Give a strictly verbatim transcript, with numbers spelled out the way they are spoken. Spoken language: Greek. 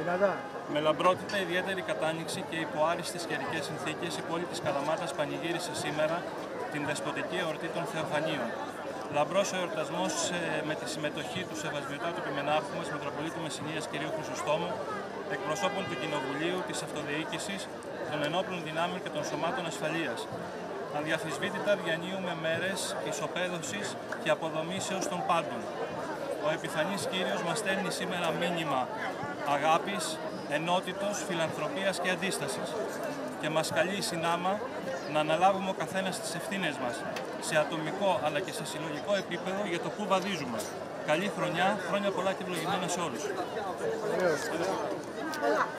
Με λαμπρότητα, ιδιαίτερη κατάνοιξη και υπό άριστες καιρικές συνθήκες, η πόλη της Καλαμάτας πανηγύρισε σήμερα την δεσποτική εορτή των Θεοφανίων. Λαμπρός ο εορτασμός με τη συμμετοχή του Σεβασμιωτάτου Επιμενάρχου μας, Μητροπολίτου Μεσσηνίας κ. Χρυσοστόμου, εκπροσώπων του Κοινοβουλίου, της Αυτοδιοίκησης, των ενόπλων δυνάμεων και των σωμάτων ασφαλείας. Αδιαφυσβήτητα διανύουμε μέρες ισοπαίδωσης και αποδομήσεως των πάντων. Ο επιφανής Κύριος μας στέλνει σήμερα μήνυμα αγάπης, ενότητος, φιλανθρωπίας και αντίστασης και μας καλεί συνάμα να αναλάβουμε ο καθένας τις ευθύνες μας σε ατομικό αλλά και σε συλλογικό επίπεδο για το που βαδίζουμε. Καλή χρονιά, χρόνια πολλά και ευλογημένα σε όλους.